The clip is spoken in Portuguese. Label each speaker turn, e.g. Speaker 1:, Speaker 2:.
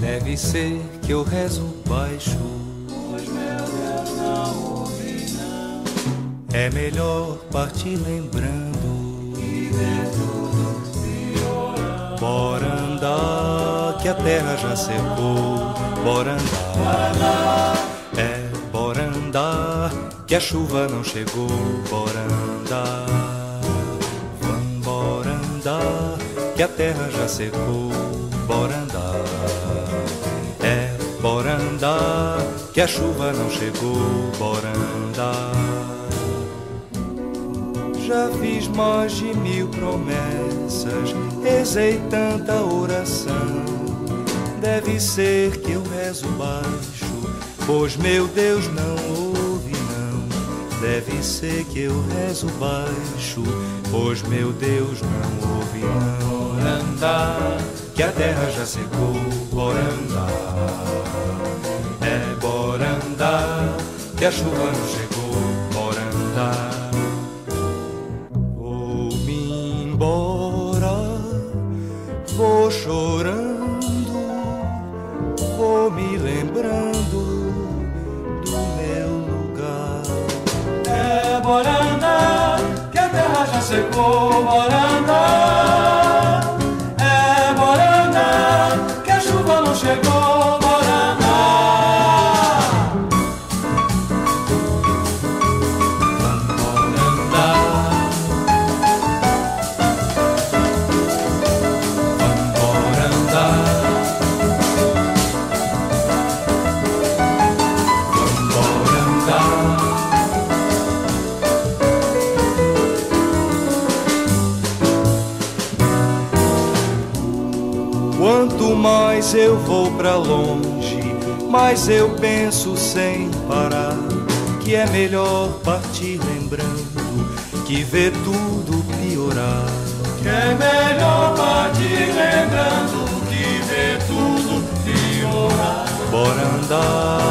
Speaker 1: Deve ser que eu rezo baixo,
Speaker 2: pois meu Deus não ouvi não.
Speaker 1: É melhor partir lembrando
Speaker 2: E ver tudo piorar.
Speaker 1: Bora andar, que a terra já secou. Bora andar, bora andar, que a chuva não chegou. Bora andar, vambora andar, que a terra já secou. Bora andar, bora andar, que a chuva não chegou. Bora andar. Já fiz mais de 1000 promessas, rezei tanta oração. Deve ser que eu rezo baixo, pois meu Deus não ouve não. Deve ser que eu rezo baixo, pois meu Deus não ouve não. Bora andar, que a terra já secou. Bora andar, bora andar, que a chuva não chegou. Bora andar. Vou chorando, vou me lembrando do meu lugar.
Speaker 2: Bora andar, que a terra já secou. Bora andar, bora andar, que a chuva não chegou. Bora andar,
Speaker 1: bora andar. Quanto mais eu vou pra longe, mais eu penso sem parar que é melhor partir lembrando que ver tudo piorar.
Speaker 2: que é melhor partir lembrando que ver tudo piorar.
Speaker 1: Bora andar,